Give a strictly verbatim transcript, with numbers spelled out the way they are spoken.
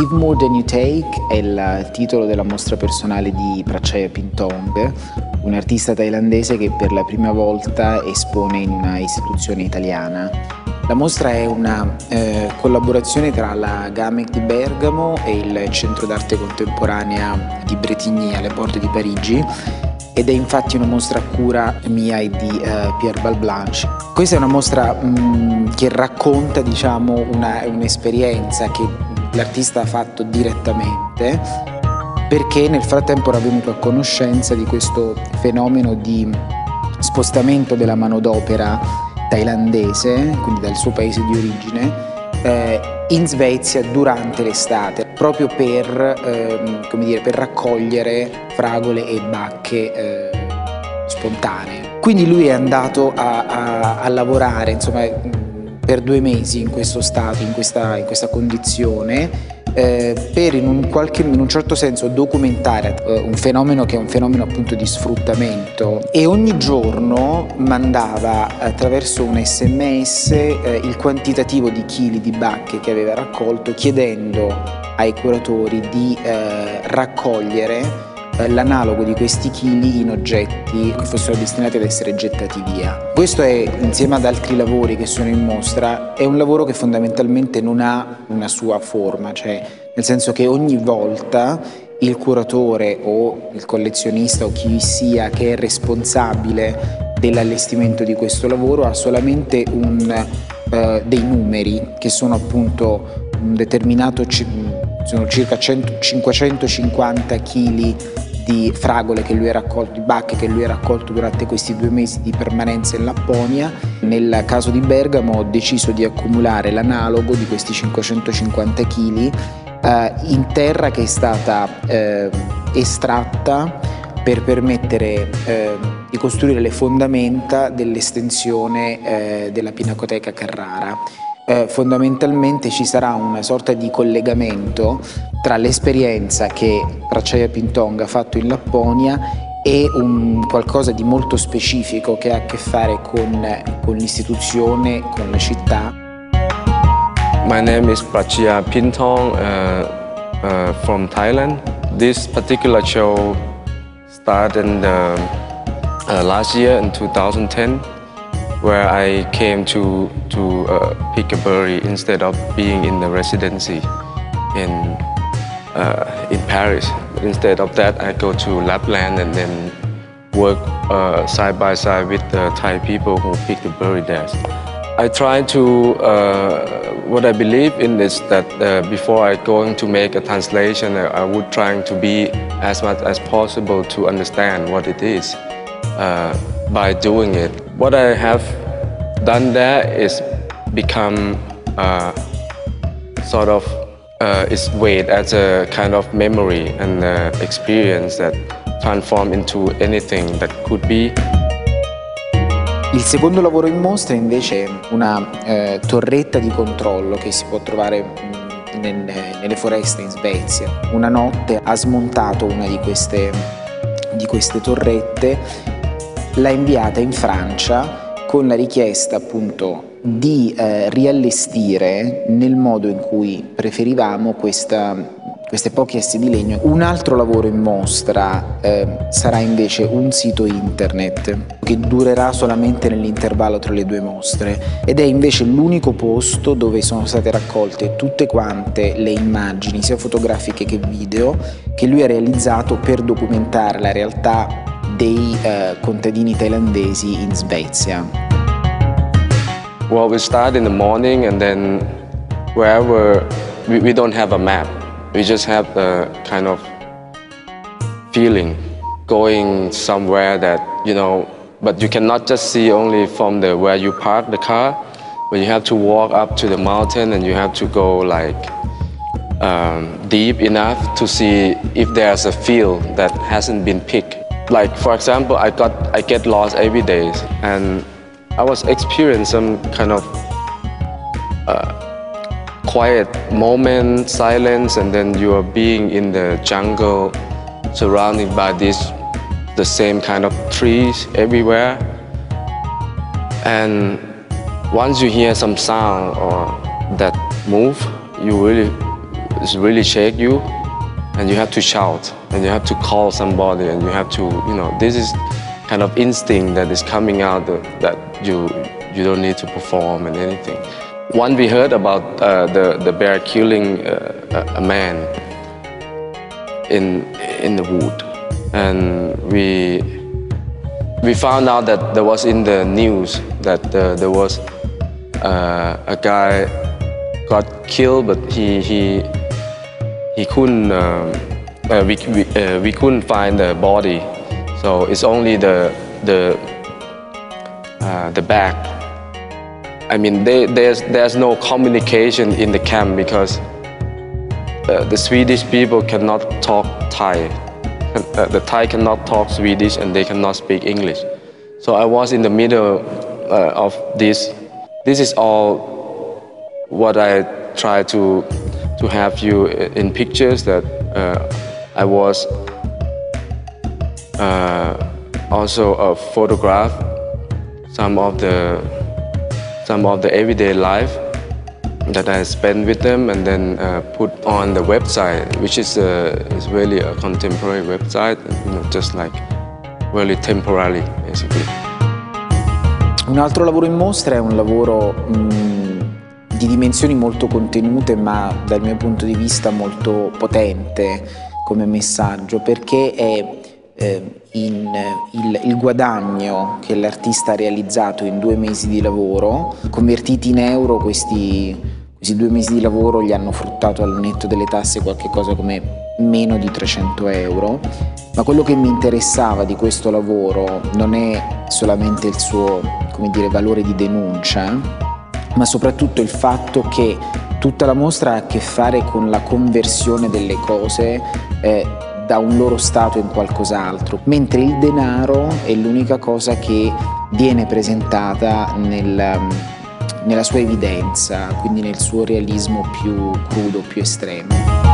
Give More Than You Take è il titolo della mostra personale di Prachaya Pintong, un artista thailandese che per la prima volta espone in una istituzione italiana. La mostra è una eh, collaborazione tra la Gamec di Bergamo e il Centro d'Arte Contemporanea di Bretigny alle porte di Parigi, ed è infatti una mostra a cura mia e di uh, Pierre Balblanche. Questa è una mostra mh, che racconta, diciamo, una, un'esperienza che l'artista ha fatto direttamente, perché nel frattempo era venuto a conoscenza di questo fenomeno di spostamento della manodopera thailandese, quindi dal suo paese di origine, eh, in Svezia durante l'estate, proprio per, eh, come dire, per raccogliere fragole e bacche eh, spontanee. Quindi lui è andato a, a, a lavorare, insomma, per due mesi in questo stato, in questa, in questa condizione, eh, per in un, qualche, in un certo senso documentare eh, un fenomeno che è un fenomeno appunto di sfruttamento, e ogni giorno mandava attraverso un sms eh, il quantitativo di chili di bacche che aveva raccolto, chiedendo ai curatori di eh, raccogliere l'analogo di questi chili in oggetti che fossero destinati ad essere gettati via. Questo è, insieme ad altri lavori che sono in mostra, è un lavoro che fondamentalmente non ha una sua forma, cioè nel senso che ogni volta il curatore o il collezionista o chi sia che è responsabile dell'allestimento di questo lavoro ha solamente un, uh, dei numeri che sono appunto un determinato, sono circa cinquecentocinquanta chili di fragole che lui ha raccolto, di bacche che lui ha raccolto durante questi due mesi di permanenza in Lapponia. Nel caso di Bergamo ho deciso di accumulare l'analogo di questi cinquecentocinquanta chili eh, in terra che è stata eh, estratta per permettere eh, di costruire le fondamenta dell'estensione eh, della Pinacoteca Carrara. Eh, fondamentalmente ci sarà una sorta di collegamento tra l'esperienza che Prachaya Pintong ha fatto in Lapponia e un qualcosa di molto specifico che ha a che fare con, con l'istituzione, con la città. My name is Prachaya Pintong uh, uh, from Thailand. This particular show started in the, uh, last year in two thousand ten. Where I came to, to uh, pick a berry instead of being in the residency in, uh, in Paris. Instead of that, I go to Lapland and then work uh, side by side with the Thai people who pick the berry there. I try to, uh, what I believe in is that uh, before I going to make a translation, I, I would try to be as much as possible to understand what it is uh, by doing it. What I have done there is become uh, sort of uh, is weighed as a kind of memory and uh, experience that transform into anything that could be. Il secondo lavoro in mostra è invece una eh, torretta di controllo che si può trovare mh, nel, nelle foreste in Svezia. Una notte ha smontato una di queste, di queste torrette, l'ha inviata in Francia con la richiesta appunto di eh, riallestire nel modo in cui preferivamo questa, queste poche assi di legno. Un altro lavoro in mostra eh, sarà invece un sito internet che durerà solamente nell'intervallo tra le due mostre, ed è invece l'unico posto dove sono state raccolte tutte quante le immagini, sia fotografiche che video, che lui ha realizzato per documentare la realtà dei uh, contadini thailandesi in Svezia. Well, we start in the morning and then wherever, we, we don't have a map. We just have the kind of feeling going somewhere that, you know, but you cannot just see only from the where you park the car, but you have to walk up to the mountain and you have to go like um, deep enough to see if there's a field that hasn't been picked. Like, for example, I got I get lost every day, and I was experiencing some kind of uh, quiet moment, silence, and then you are being in the jungle, surrounded by this the same kind of trees everywhere. And once you hear some sound or that move, you really it's really shake you, and you have to shout, and you have to call somebody, and you have to, you know, this is kind of instinct that is coming out that you you don't need to perform and anything. One we heard about uh, the the bear killing uh, a man in in the wood, and we we found out that there was in the news that uh, there was uh, a guy got killed, but he he he couldn't uh, uh, we we, uh, we couldn't find the body, so it's only the the uh, the back. I mean, they, there's there's no communication in the camp because uh, the Swedish people cannot talk Thai. Uh, the Thai cannot talk Swedish and they cannot speak English. So I was in the middle uh, of this. This is all what I try to to have you in pictures, that uh, I was uh, also a photograph some of the some of the everyday life that I spent with them, and then uh, put on the website, which is uh, is really a contemporary website, you know, just like really temporary, basically. Un altro lavoro in mostra è un lavoro mh, di dimensioni molto contenute, ma dal mio punto di vista molto potente come messaggio, perché è eh, in, il, il guadagno che l'artista ha realizzato in due mesi di lavoro. Convertiti in euro, questi, questi due mesi di lavoro gli hanno fruttato al netto delle tasse qualche cosa come meno di trecento euro. Ma quello che mi interessava di questo lavoro non è solamente il suo, come dire, valore di denuncia, ma soprattutto il fatto che tutta la mostra ha a che fare con la conversione delle cose eh, da un loro stato in qualcos'altro, mentre il denaro è l'unica cosa che viene presentata nel, nella sua evidenza, quindi nel suo realismo più crudo, più estremo.